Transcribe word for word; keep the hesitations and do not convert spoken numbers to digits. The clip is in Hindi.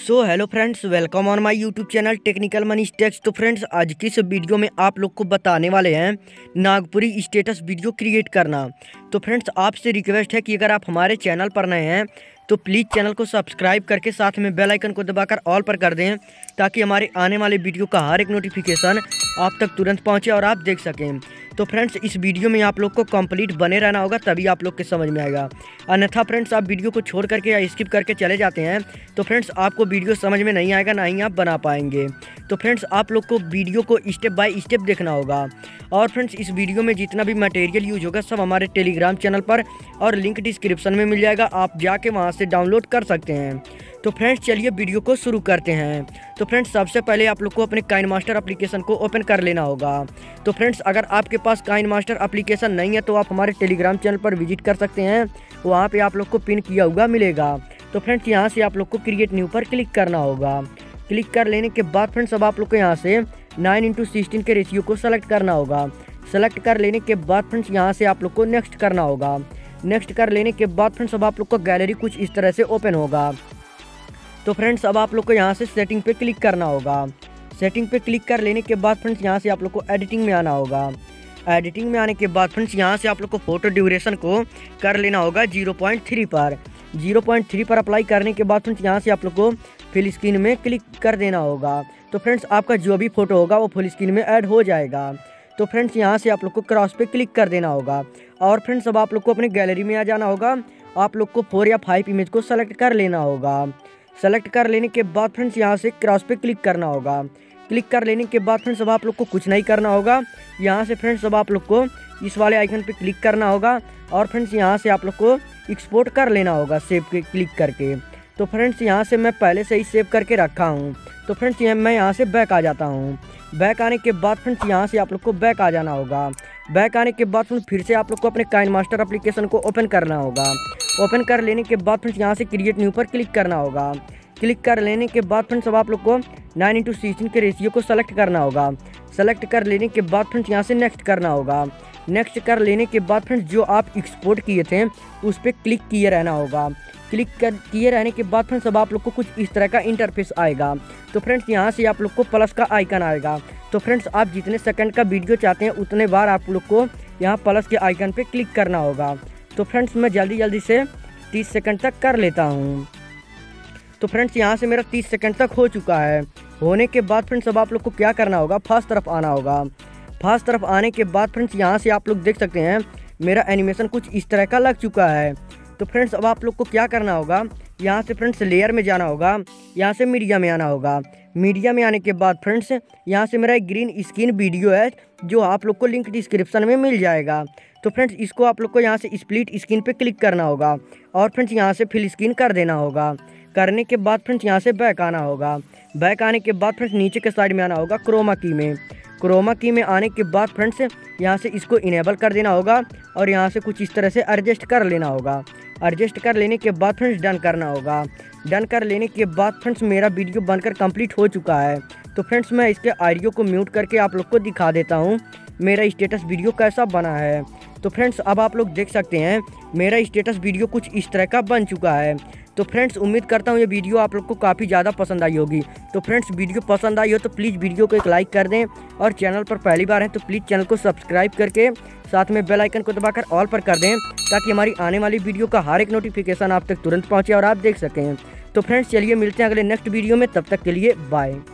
So hello friends, welcome on my YouTube channel technical money tex. तो फ्रेंड्स, आज की इस वीडियो में आप लोग को बताने वाले हैं नागपुरी स्टेटस वीडियो क्रिएट करना। तो फ्रेंड्स, आपसे रिक्वेस्ट है कि अगर आप हमारे चैनल पर नए हैं तो प्लीज़ चैनल को सब्सक्राइब करके साथ में बेल आइकन को दबाकर ऑल पर कर दें, ताकि हमारे आने वाले वीडियो का हर एक नोटिफिकेशन आप तक तुरंत पहुँचे और आप देख सकें। तो फ्रेंड्स, इस वीडियो में आप लोग को कंप्लीट बने रहना होगा, तभी आप लोग के समझ में आएगा। अन्यथा फ्रेंड्स, आप वीडियो को छोड़ करके या स्किप करके चले जाते हैं तो फ्रेंड्स आपको वीडियो समझ में नहीं आएगा, ना ही आप बना पाएंगे। तो फ्रेंड्स, आप लोग को वीडियो को स्टेप बाय स्टेप देखना होगा। और फ्रेंड्स, इस वीडियो में जितना भी मटेरियल यूज होगा सब हमारे टेलीग्राम चैनल पर और लिंक डिस्क्रिप्शन में मिल जाएगा, आप जाके वहाँ से डाउनलोड कर सकते हैं। तो फ्रेंड्स, चलिए वीडियो को शुरू करते हैं। तो फ्रेंड्स, सबसे पहले आप लोग को अपने काइन मास्टर एप्लीकेशन को ओपन कर लेना होगा। तो फ्रेंड्स, अगर आपके पास काइन मास्टर एप्लीकेशन नहीं है तो आप हमारे टेलीग्राम चैनल पर विजिट कर सकते हैं, वहाँ पे आप लोग को पिन किया हुआ मिलेगा। तो फ्रेंड्स, यहाँ से आप लोग को क्रिएट न्यू पर क्लिक करना होगा। क्लिक कर लेने के बाद फ्रेंड्स, अब आप लोग को यहाँ से नाइन इंटू सिक्सटीन के रेशियो को सेलेक्ट करना होगा। सेलेक्ट कर लेने के बाद फ्रेंड्स, यहाँ से आप लोग को नेक्स्ट करना होगा। नेक्स्ट कर लेने के बाद फ्रेंड्स, अब आप लोग को गैलरी कुछ इस तरह से ओपन होगा। तो फ्रेंड्स, अब आप लोग को यहाँ से सेटिंग पे क्लिक करना होगा। सेटिंग पे क्लिक कर लेने के बाद फ्रेंड्स, यहाँ से आप लोग को एडिटिंग में आना होगा। एडिटिंग में आने के बाद फ्रेंड्स, यहाँ से आप लोग को फोटो ड्यूरेशन को कर लेना होगा जीरो पॉइंट थ्री पर। जीरो पॉइंट थ्री पर अप्लाई करने के बाद फ्रेंड्स, यहाँ से आप लोग को फुल स्क्रीन में क्लिक कर देना होगा। तो फ्रेंड्स, आपका जो भी फोटो होगा वो फुल स्क्रीन में ऐड हो जाएगा। तो फ्रेंड्स, यहाँ से आप लोग को क्रॉस पे क्लिक कर देना होगा। और फ्रेंड्स, अब आप लोग को अपने गैलरी में आ जाना होगा। आप लोग को फोर या फाइव इमेज को सेलेक्ट कर लेना होगा। सेलेक्ट कर लेने के बाद फ्रेंड्स, यहाँ से क्रॉस पे क्लिक करना होगा। क्लिक कर लेने के बाद फ्रेंड्स, अब आप लोग को कुछ नहीं करना होगा। यहाँ से फ्रेंड्स, अब आप लोग को इस वाले आइकन पे क्लिक करना होगा। और फ्रेंड्स, यहाँ से आप लोग को एक्सपोर्ट कर लेना होगा सेव के क्लिक करके। तो फ्रेंड्स, यहाँ से मैं पहले से ही सेव करके रखा हूँ। तो फ्रेंड्स, यहाँ मैं यहाँ से बैक आ जाता हूँ। बैक आने के बाद फ्रेंड्स, यहाँ से आप लोग को बैक आ जाना होगा। बैक आने के बाद फ्रेंड्स, फिर से आप लोग को अपने काइन मास्टर एप्लीकेशन को ओपन करना होगा। ओपन कर लेने के बाद फ्रेंड्स, यहाँ से क्रिएट न्यू पर क्लिक करना होगा। क्लिक कर लेने के बाद फ्रेंड्स, अब आप लोग को नाइन इंटू सिक्सटीन के रेशियो को सेलेक्ट करना होगा। सेलेक्ट कर लेने के बाद फ्रेंड्स, यहाँ से नेक्स्ट करना होगा। नेक्स्ट कर लेने के बाद फ्रेंड्स, जो आप एक्सपोर्ट किए थे उस पर क्लिक किए रहना होगा। क्लिक कर किए रहने के बाद फ्रेंड्स, अब आप लोग को कुछ इस तरह का इंटरफेस आएगा। तो फ्रेंड्स, यहाँ से आप लोग को प्लस का आइकन आएगा। तो फ्रेंड्स, आप जितने सेकंड का वीडियो चाहते हैं उतने बार आप लोग को यहाँ प्लस के आइकन पे क्लिक करना होगा। तो फ्रेंड्स, मैं जल्दी जल्दी से तीस सेकंड तक कर लेता हूँ। तो फ्रेंड्स, यहाँ से मेरा तीस सेकंड तक हो चुका है। होने के बाद फ्रेंड्स, अब आप लोग को क्या करना होगा, फास्ट तरफ आना होगा। फास्ट तरफ आने के बाद फ्रेंड्स, यहाँ से आप लोग देख सकते हैं मेरा एनिमेशन कुछ इस तरह का लग चुका है। तो फ्रेंड्स, अब आप लोग को क्या करना होगा, यहाँ से फ्रेंड्स लेयर में जाना होगा। यहाँ से मीडिया में आना होगा। मीडिया में आने के बाद फ्रेंड्स, यहाँ से मेरा एक ग्रीन स्क्रीन वीडियो है जो आप लोग को लिंक डिस्क्रिप्शन में मिल जाएगा। तो फ्रेंड्स, इसको आप लोग को यहाँ से स्प्लिट स्क्रीन पे क्लिक करना होगा। और फ्रेंड्स, यहाँ से फिल स्क्रीन कर देना होगा। करने के बाद फ्रेंड्स, यहाँ से बैक आना होगा। बैक आने के बाद फ्रेंड्स, नीचे के साइड में आना होगा क्रोमा की में। क्रोमा की में आने के बाद फ्रेंड्स, यहाँ से इसको इनेबल कर देना होगा। और यहाँ से कुछ इस तरह से एडजस्ट कर लेना होगा। एडजस्ट कर लेने के बाद फ्रेंड्स, डन करना होगा। डन कर लेने के बाद फ्रेंड्स, मेरा वीडियो बनकर कंप्लीट हो चुका है। तो फ्रेंड्स, मैं इसके ऑडियो को म्यूट करके आप लोग को दिखा देता हूँ मेरा स्टेटस वीडियो कैसा बना है। तो फ्रेंड्स, अब आप लोग देख सकते हैं मेरा स्टेटस वीडियो कुछ इस तरह का बन चुका है। तो फ्रेंड्स, उम्मीद करता हूँ ये वीडियो आप लोग को काफ़ी ज़्यादा पसंद आई होगी। तो फ्रेंड्स, वीडियो पसंद आई हो तो प्लीज़ वीडियो को एक लाइक कर दें। और चैनल पर पहली बार हैं तो प्लीज़ चैनल को सब्सक्राइब करके साथ में बेल आइकन को दबाकर ऑल पर कर दें, ताकि हमारी आने वाली वीडियो का हर एक नोटिफिकेशन आप तक तुरंत पहुँचे और आप देख सकें। तो फ्रेंड्स, चलिए मिलते हैं अगले नेक्स्ट वीडियो में, तब तक के लिए बाय।